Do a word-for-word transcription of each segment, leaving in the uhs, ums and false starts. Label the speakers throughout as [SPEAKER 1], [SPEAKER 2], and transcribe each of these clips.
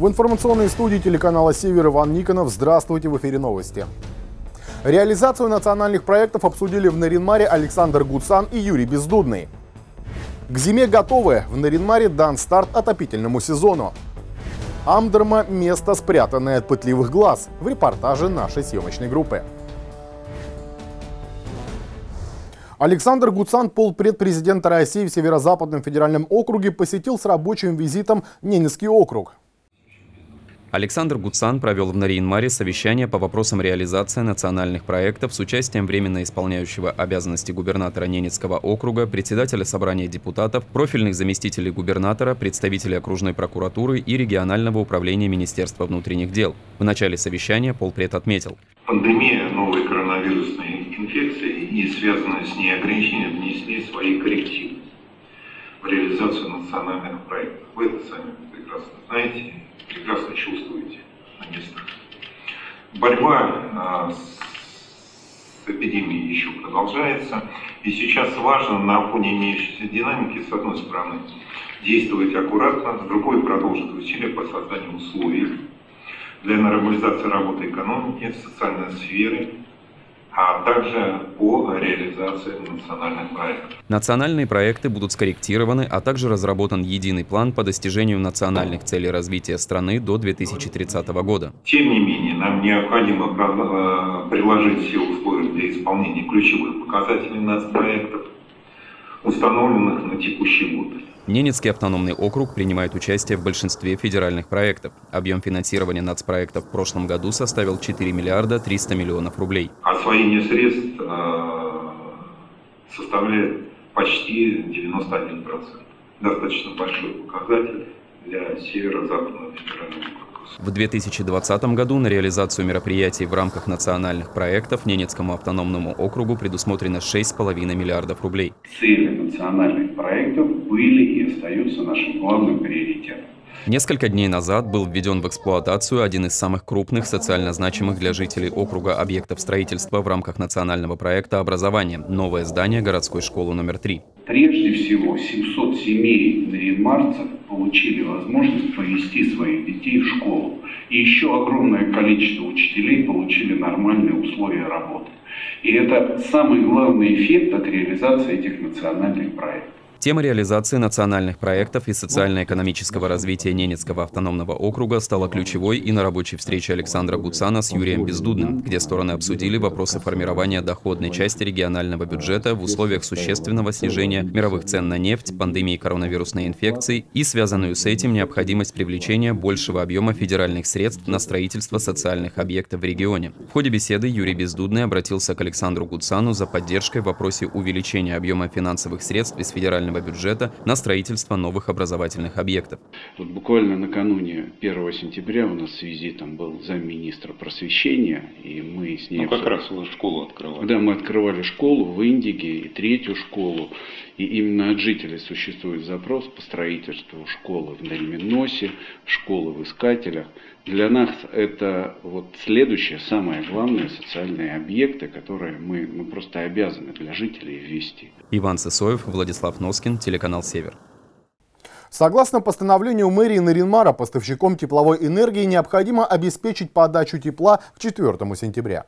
[SPEAKER 1] В информационной студии телеканала «Север» Иван Никонов. Здравствуйте, в эфире новости. Реализацию национальных проектов обсудили в Нарьян-Маре Александр Гуцан и Юрий Бездудный. К зиме готовы. В Нарьян-Маре дан старт отопительному сезону. Амдерма – место, спрятанное от пытливых глаз. В репортаже нашей съемочной группы. Александр Гуцан, полпред президента России в Северо-Западном федеральном округе, посетил с рабочим визитом Ненецкий округ.
[SPEAKER 2] Александр Гуцан провел в Нарьян-Маре совещание по вопросам реализации национальных проектов с участием временно исполняющего обязанности губернатора Ненецкого округа, председателя собрания депутатов, профильных заместителей губернатора, представителей окружной прокуратуры и регионального управления Министерства внутренних дел. В начале совещания полпред отметил:
[SPEAKER 3] пандемия новой коронавирусной инфекции и связанные с ней ограничения внесли свои коррективы в реализацию национальных проектов. Вы это сами прекрасно знаете, прекрасно чувствуете на местах. Борьба а, с эпидемией еще продолжается, и сейчас важно на фоне имеющейся динамики, с одной стороны, действовать аккуратно, с другой продолжить усилия по созданию условий для нормализации работы экономики, социальной сферы, а также по реализации национальных проектов.
[SPEAKER 2] Национальные проекты будут скорректированы, а также разработан единый план по достижению национальных целей развития страны до две тысячи тридцатого года.
[SPEAKER 3] Тем не менее, нам необходимо приложить все условия для исполнения ключевых показателей нацпроектов, установленных на текущий год.
[SPEAKER 2] Ненецкий автономный округ принимает участие в большинстве федеральных проектов. Объем финансирования нацпроектов в прошлом году составил четыре миллиарда триста миллионов рублей.
[SPEAKER 3] Освоение средств э, составляет почти девяносто один процент. Достаточно большой показатель для Северо-Западного федерального округа. В
[SPEAKER 2] две тысячи двадцатом году на реализацию мероприятий в рамках национальных проектов Ненецкому автономному округу предусмотрено шесть с половиной миллиардов рублей.
[SPEAKER 4] Цели национальных проектов были и остаются нашим главным приоритетом.
[SPEAKER 2] Несколько дней назад был введен в эксплуатацию один из самых крупных социально значимых для жителей округа объектов строительства в рамках национального проекта образования – новое здание городской школы номер три.
[SPEAKER 4] Прежде всего, семьсот семей нарьян-марцев получили возможность повести своих детей в школу. И еще огромное количество учителей получили нормальные условия работы. И это самый главный эффект от реализации этих национальных проектов.
[SPEAKER 2] Тема реализации национальных проектов и социально-экономического развития Ненецкого автономного округа стала ключевой и на рабочей встрече Александра Гуцана с Юрием Бездудным, где стороны обсудили вопросы формирования доходной части регионального бюджета в условиях существенного снижения мировых цен на нефть, пандемии коронавирусной инфекции и связанную с этим необходимость привлечения большего объема федеральных средств на строительство социальных объектов в регионе. В ходе беседы Юрий Бездудный обратился к Александру Гуцану за поддержкой в вопросе увеличения объема финансовых средств из федерального бюджета на строительство новых образовательных объектов.
[SPEAKER 4] Вот буквально накануне первого сентября у нас с визитом был замминистра просвещения, и мы с ней...
[SPEAKER 3] Ну, как раз вы школу открывали.
[SPEAKER 4] Да, мы открывали школу в Индиге и третью школу. И именно от жителей существует запрос по строительству школы в Нальменосе, школы в Искателях. Для нас это вот следующее, самое главное, социальные объекты, которые мы, мы просто обязаны для жителей ввести.
[SPEAKER 2] Иван Сысоев, Владислав Носкин, телеканал «Север».
[SPEAKER 1] Согласно постановлению мэрии Нарьян-Мара, поставщиком тепловой энергии необходимо обеспечить подачу тепла к четвёртому сентября.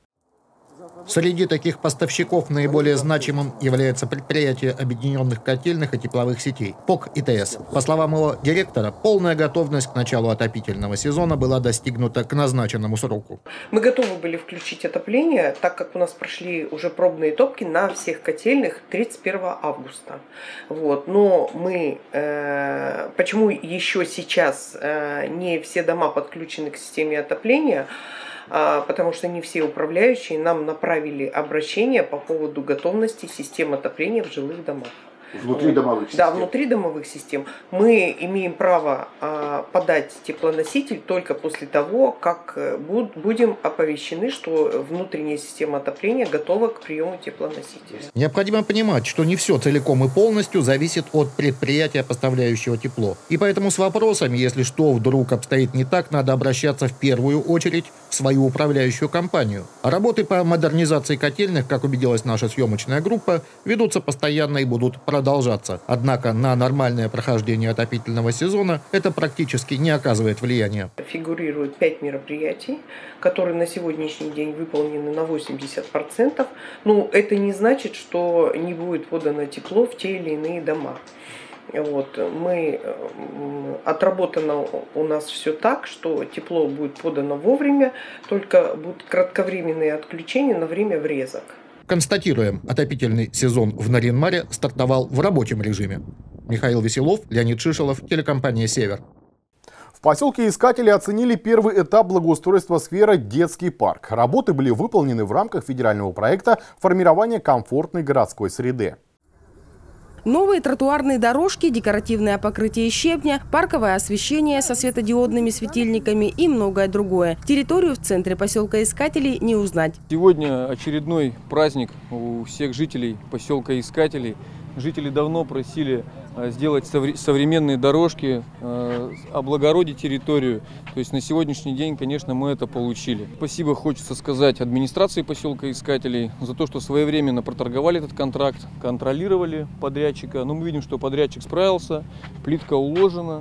[SPEAKER 5] Среди таких поставщиков наиболее значимым является предприятие объединенных котельных и тепловых сетей ПОК ИТС. По словам его директора, полная готовность к началу отопительного сезона была достигнута к назначенному сроку.
[SPEAKER 6] Мы готовы были включить отопление, так как у нас прошли уже пробные топки на всех котельных тридцать первого августа. Вот. Но мы, э, почему еще сейчас э, не все дома подключены к системе отопления? Потому что не все управляющие нам направили обращение по поводу готовности систем отопления в жилых домах.
[SPEAKER 1] Внутри домовых систем?
[SPEAKER 6] Да, внутри домовых систем. Мы имеем право подать теплоноситель только после того, как будем оповещены, что внутренняя система отопления готова к приему теплоносителя.
[SPEAKER 5] Необходимо понимать, что не все целиком и полностью зависит от предприятия, поставляющего тепло. И поэтому с вопросами, если что вдруг обстоит не так, надо обращаться в первую очередь в свою управляющую компанию. А работы по модернизации котельных, как убедилась наша съемочная группа, ведутся постоянно и будут продолжаться. Однако на нормальное прохождение отопительного сезона это практически не оказывает влияния.
[SPEAKER 6] Фигурирует пять мероприятий, которые на сегодняшний день выполнены на восемьдесят процентов. Но это не значит, что не будет подано тепло в те или иные дома. Вот, мы, отработано у нас все так, что тепло будет подано вовремя, только будут кратковременные отключения на время врезок.
[SPEAKER 5] Констатируем, отопительный сезон в Нарьян-Маре стартовал в рабочем режиме. Михаил Веселов, Леонид Шишелов, телекомпания «Север».
[SPEAKER 1] В поселке Искатели оценили первый этап благоустройства сквера «Детский парк». Работы были выполнены в рамках федерального проекта формирования комфортной городской среды.
[SPEAKER 7] Новые тротуарные дорожки, декоративное покрытие щебня, парковое освещение со светодиодными светильниками и многое другое. Территорию в центре поселка Искателей не узнать.
[SPEAKER 8] Сегодня очередной праздник у всех жителей поселка Искателей. Жители давно просили сделать современные дорожки, облагородить территорию. То есть на сегодняшний день, конечно, мы это получили. Спасибо хочется сказать администрации поселка Искателей за то, что своевременно проторговали этот контракт, контролировали подрядчика. Но мы видим, что подрядчик справился, плитка уложена,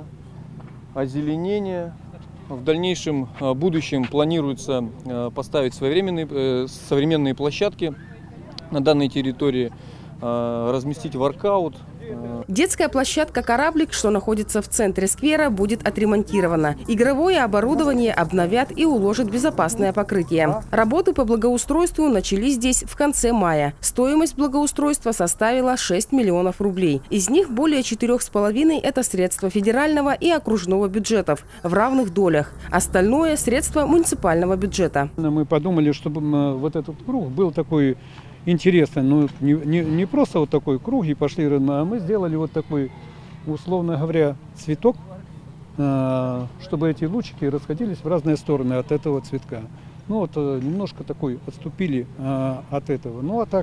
[SPEAKER 8] озеленение. В дальнейшем будущем планируется поставить своевременные современные площадки на данной территории, разместить воркаут.
[SPEAKER 7] Детская площадка «Кораблик», что находится в центре сквера, будет отремонтирована. Игровое оборудование обновят и уложат безопасное покрытие. Работы по благоустройству начались здесь в конце мая. Стоимость благоустройства составила шесть миллионов рублей. Из них более четырёх с половиной – это средства федерального и окружного бюджетов в равных долях. Остальное – средства муниципального бюджета.
[SPEAKER 9] Мы подумали, чтобы вот этот круг был такой интересно, ну не, не, не просто вот такой круг и пошли, а мы сделали вот такой, условно говоря, цветок, чтобы эти лучики расходились в разные стороны от этого цветка. Ну вот немножко такой отступили от этого. Ну а так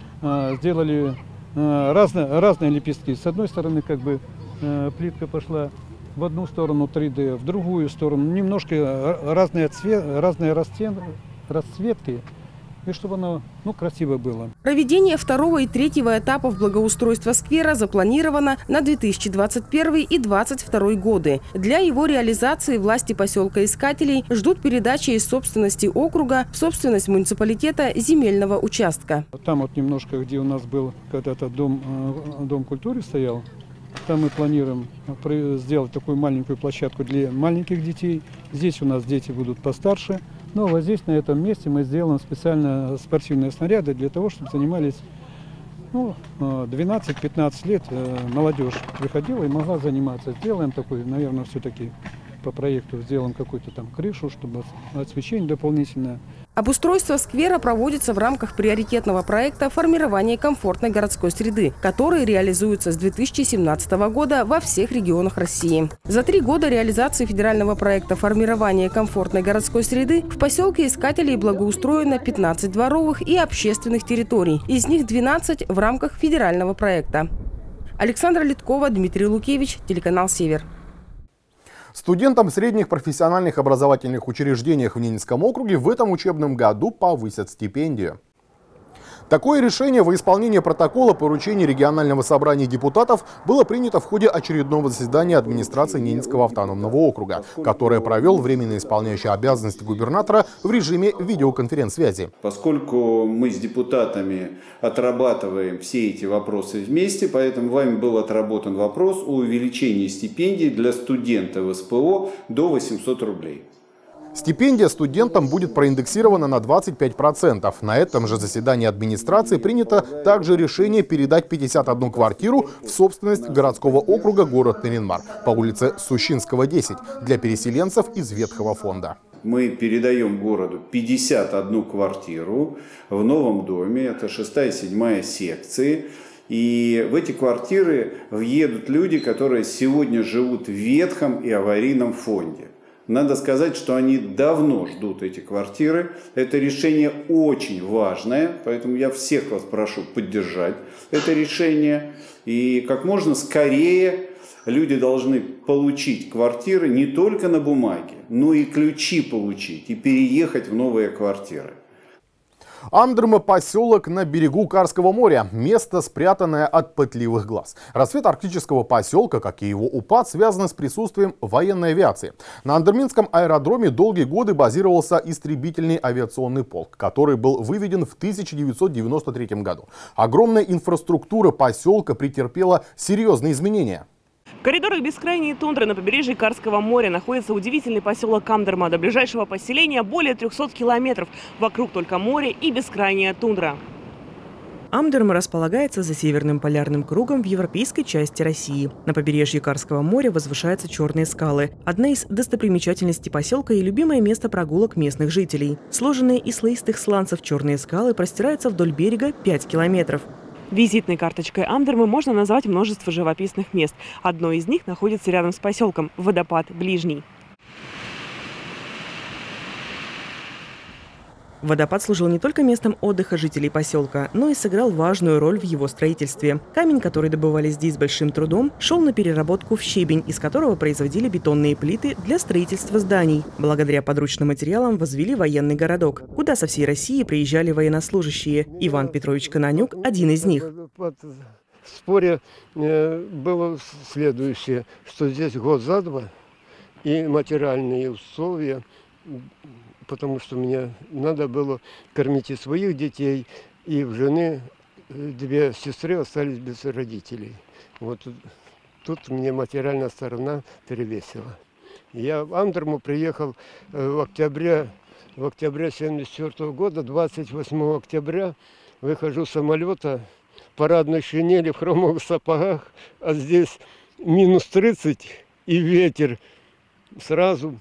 [SPEAKER 9] сделали разные, разные лепестки. С одной стороны как бы плитка пошла в одну сторону три дэ, в другую сторону. Немножко разные, цвет, разные расцвет, расцветки. И чтобы оно ну, красиво было.
[SPEAKER 7] Проведение второго и третьего этапов благоустройства сквера запланировано на две тысячи двадцать первый и две тысячи двадцать второй годы. Для его реализации власти поселка Искателей ждут передачи из собственности округа в собственность муниципалитета земельного участка.
[SPEAKER 9] Там вот немножко, где у нас был когда-то дом, дом культуры стоял, там мы планируем сделать такую маленькую площадку для маленьких детей. Здесь у нас дети будут постарше. Но вот здесь, на этом месте, мы сделаем специально спортивные снаряды для того, чтобы занимались ну, двенадцать-пятнадцать лет. Молодежь приходила и могла заниматься. Сделаем такой, наверное, все-таки по проекту сделаем какую-то там крышу, чтобы освещение дополнительное.
[SPEAKER 7] Обустройство сквера проводится в рамках приоритетного проекта формирования комфортной городской среды, который реализуется с две тысячи семнадцатого года во всех регионах России. За три года реализации федерального проекта формирования комфортной городской среды в поселке Искателей благоустроено пятнадцать дворовых и общественных территорий, из них двенадцать в рамках федерального проекта. Александра Литкова, Дмитрий Лукевич, телеканал «Север».
[SPEAKER 1] Студентам средних профессиональных образовательных учреждениях в Ненецком округе в этом учебном году повысят стипендию. Такое решение во исполнение протокола поручения регионального собрания депутатов было принято в ходе очередного заседания администрации Ненецкого автономного округа, которое провел временно исполняющий обязанности губернатора в режиме видеоконференц-связи.
[SPEAKER 10] Поскольку мы с депутатами отрабатываем все эти вопросы вместе, поэтому вами был отработан вопрос о увеличении стипендий для студента в эс пэ о до восьмисот рублей.
[SPEAKER 1] Стипендия студентам будет проиндексирована на двадцать пять процентов. На этом же заседании администрации принято также решение передать пятьдесят одну квартиру в собственность городского округа город Нарьян-Мар по улице Сущинского, десять для переселенцев из ветхого фонда.
[SPEAKER 10] Мы передаем городу пятьдесят одну квартиру в новом доме, это шестая и седьмая секции. И в эти квартиры въедут люди, которые сегодня живут в ветхом и аварийном фонде. Надо сказать, что они давно ждут эти квартиры. Это решение очень важное, поэтому я всех вас прошу поддержать это решение и как можно скорее Люди должны получить квартиры не только на бумаге, но и ключи получить и переехать в новые квартиры.
[SPEAKER 1] Амдерма – поселок на берегу Карского моря. Место, спрятанное от пытливых глаз. Расцвет арктического поселка, как и его упад, связаны с присутствием военной авиации. На Андерминском аэродроме долгие годы базировался истребительный авиационный полк, который был выведен в тысяча девятьсот девяносто третьем году. Огромная инфраструктура поселка претерпела серьезные изменения.
[SPEAKER 11] В коридорах бескрайней тундры на побережье Карского моря находится удивительный поселок Амдерма. До ближайшего поселения более трёхсот километров. Вокруг только море и бескрайняя тундра. Амдерма располагается за северным полярным кругом в европейской части России. На побережье Карского моря возвышаются черные скалы. Одна из достопримечательностей поселка и любимое место прогулок местных жителей. Сложенные из слоистых сланцев черные скалы простираются вдоль берега пять километров. Визитной карточкой Амдермы можно назвать множество живописных мест. Одно из них находится рядом с поселком – водопад Ближний. Водопад служил не только местом отдыха жителей поселка, но и сыграл важную роль в его строительстве. Камень, который добывали здесь с большим трудом, шел на переработку в щебень, из которого производили бетонные плиты для строительства зданий. Благодаря подручным материалам возвели военный городок, куда со всей России приезжали военнослужащие. Иван Петрович Кананюк – один из них.
[SPEAKER 12] В споре было следующее, что здесь год за два и материальные условия, потому что мне надо было кормить и своих детей, и в жены две сестры остались без родителей. Вот тут мне материальная сторона перевесила. Я в Амдерму приехал в октябре, в октябре семьдесят четвёртого года, двадцать восьмого октября, выхожу с самолета в парадной шинели, в хромовых сапогах, а здесь минус тридцать и ветер. Сразу...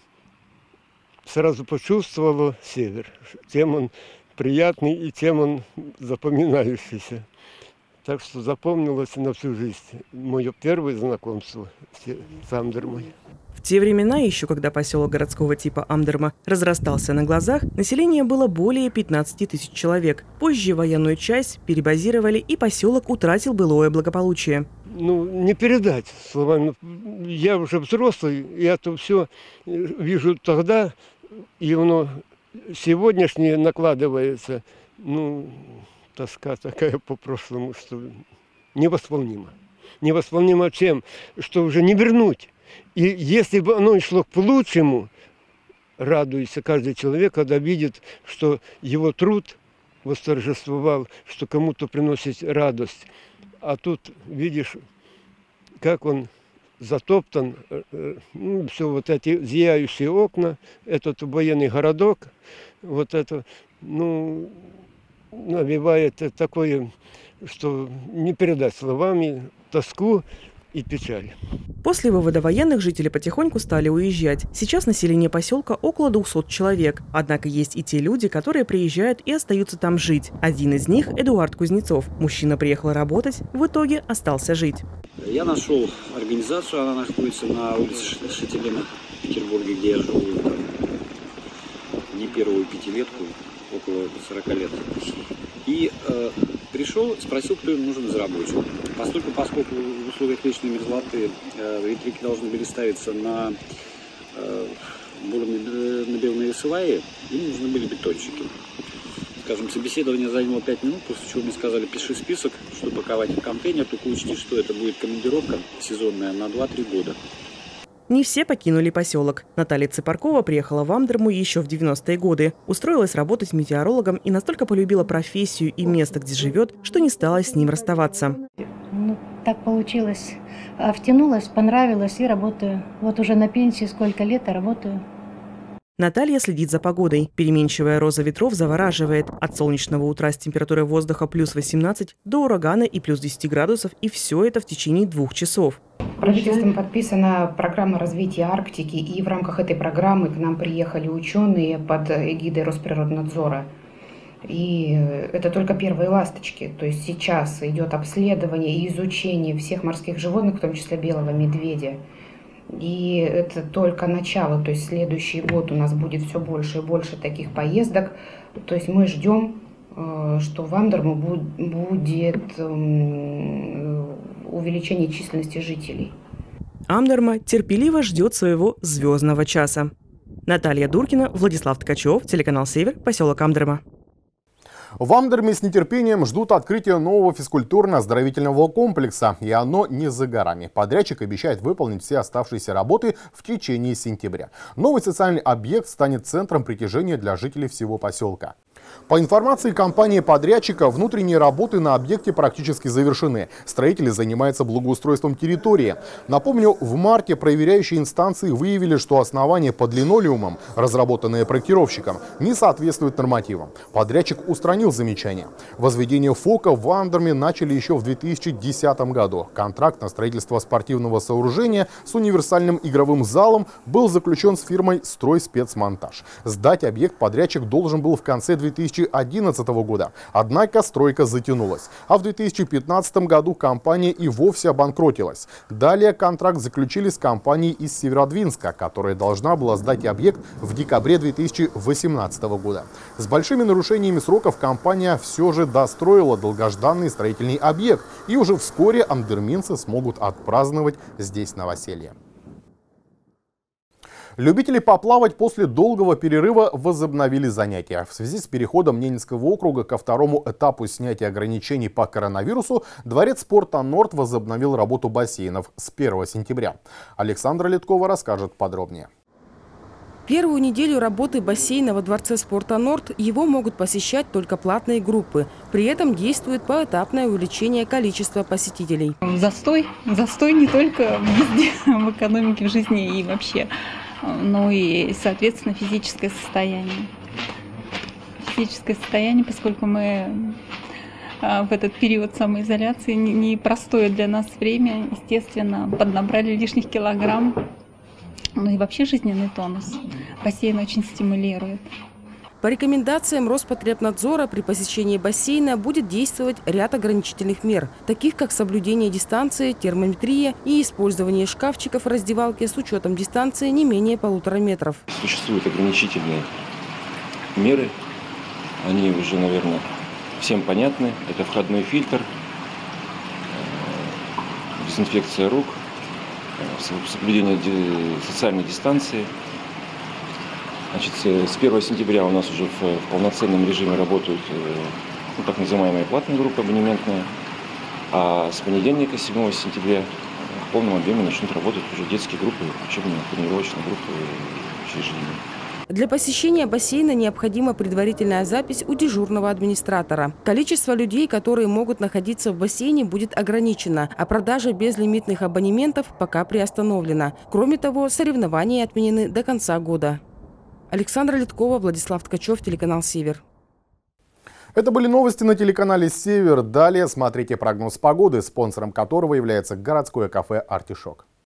[SPEAKER 12] Сразу почувствовала север. Тем он приятный и тем он запоминающийся. Так что запомнилось на всю жизнь мое первое знакомство с Амдермой. В те времена, еще когда поселок городского типа Амдерма разрастался на глазах, население было более пятнадцати тысяч человек. Позже военную часть перебазировали, и поселок утратил былое благополучие. Ну, не передать словами. Я уже взрослый, и это все вижу тогда, и оно сегодняшнее накладывается. Ну, тоска такая по прошлому, что невосполнимо. Невосполнимо чем? Что уже не вернуть. И если бы оно шло к лучшему, радуется каждый человек, когда видит, что его труд восторжествовал, что кому-то приносит радость. А тут видишь, как он затоптан, ну, все вот эти зияющие окна, этот военный городок, вот это, ну, навевает такое, что не передать словами, тоску и печаль. После вывода военных жители потихоньку стали уезжать. Сейчас население поселка около двухсот человек. Однако есть и те люди, которые приезжают и остаются там жить. Один из них – Эдуард Кузнецов. Мужчина приехал работать, в итоге остался жить.
[SPEAKER 13] Я нашел организацию, она находится на улице Шетелина в Петербурге, где я живу там, не первую пятилетку, около сорока лет. И э, пришел, спросил, кто им нужен из рабочих. Поскольку, поскольку в условиях вечной мерзлоты э, электрики должны были ставиться на э, набивные сваи, им нужны были бетонщики. Скажем, собеседование заняло пять минут, после чего мне сказали, пиши список, что паковать в контейнер, только учти, что это будет командировка сезонная на два-три года.
[SPEAKER 11] Не все покинули поселок. Наталья Цыпаркова приехала в Амдерму еще в девяностые годы. Устроилась работать метеорологом и настолько полюбила профессию и место, где живет, что не стала с ним расставаться.
[SPEAKER 14] Ну, так получилось. Втянулась, понравилось и работаю. Вот уже на пенсии сколько лет, а работаю.
[SPEAKER 11] Наталья следит за погодой. Переменчивая роза ветров завораживает. От солнечного утра с температурой воздуха плюс восемнадцать до урагана и плюс десяти градусов. И все это в течение двух часов.
[SPEAKER 15] Правительством подписана программа развития Арктики, и в рамках этой программы к нам приехали ученые под эгидой Росприроднадзора. И это только первые ласточки. То есть сейчас идет обследование и изучение всех морских животных, в том числе белого медведя. И это только начало, то есть следующий год у нас будет все больше и больше таких поездок. То есть мы ждем, что в Амдерму будет увеличение численности жителей.
[SPEAKER 11] Амдерма терпеливо ждет своего звездного часа. Наталья Дуркина, Владислав Ткачев, телеканал «Север», поселок Амдерма.
[SPEAKER 1] В Амдерме с нетерпением ждут открытия нового физкультурно-оздоровительного комплекса, и оно не за горами. Подрядчик обещает выполнить все оставшиеся работы в течение сентября. Новый социальный объект станет центром притяжения для жителей всего поселка. По информации компании-подрядчика, внутренние работы на объекте практически завершены. Строители занимаются благоустройством территории. Напомню, в марте проверяющие инстанции выявили, что основания под линолеумом, разработанные проектировщиком, не соответствуют нормативам. Подрядчик устранил замечания. Возведение ФОКа в Амдерме начали еще в две тысячи десятом году. Контракт на строительство спортивного сооружения с универсальным игровым залом был заключен с фирмой «Стройспецмонтаж». Сдать объект подрядчик должен был в конце две тысячи одиннадцатого года. Однако стройка затянулась. А в две тысячи пятнадцатом году компания и вовсе обанкротилась. Далее контракт заключили с компанией из Северодвинска, которая должна была сдать объект в декабре две тысячи восемнадцатого года. С большими нарушениями сроков компания все же достроила долгожданный строительный объект. И уже вскоре амдерминцы смогут отпраздновать здесь новоселье. Любители поплавать после долгого перерыва возобновили занятия. В связи с переходом Ненецкого округа ко второму этапу снятия ограничений по коронавирусу Дворец спорта «Норд» возобновил работу бассейнов с первого сентября. Александра Литкова расскажет подробнее.
[SPEAKER 7] Первую неделю работы бассейна во Дворце спорта «Норд» его могут посещать только платные группы. При этом действует поэтапное увеличение количества посетителей.
[SPEAKER 16] Застой. Застой не только везде, в экономике, в жизни и вообще, но и, соответственно, физическое состояние. Физическое состояние, поскольку мы в этот период самоизоляции, непростое для нас время, естественно, поднабрали лишних килограмм. Ну и вообще жизненный тонус. Бассейн очень стимулирует.
[SPEAKER 7] По рекомендациям Роспотребнадзора при посещении бассейна будет действовать ряд ограничительных мер, таких как соблюдение дистанции, термометрия и использование шкафчиков в раздевалке с учетом дистанции не менее полутора метров.
[SPEAKER 17] Существуют ограничительные меры, они уже, наверное, всем понятны. Это входной фильтр, дезинфекция рук, соблюдение социальной дистанции. Значит, с первого сентября у нас уже в полноценном режиме работают ну, так называемая платная группа абонементная, а с понедельника, седьмого сентября, в полном объеме начнут работать уже детские группы, учебно-тренировочные группы учреждений.
[SPEAKER 7] Для посещения бассейна необходима предварительная запись у дежурного администратора. Количество людей, которые могут находиться в бассейне, будет ограничено, а продажа безлимитных абонементов пока приостановлена. Кроме того, соревнования отменены до конца года. Александра Литкова, Владислав Ткачев, телеканал «Север».
[SPEAKER 1] Это были новости на телеканале «Север». Далее смотрите прогноз погоды, спонсором которого является городское кафе «Артишок».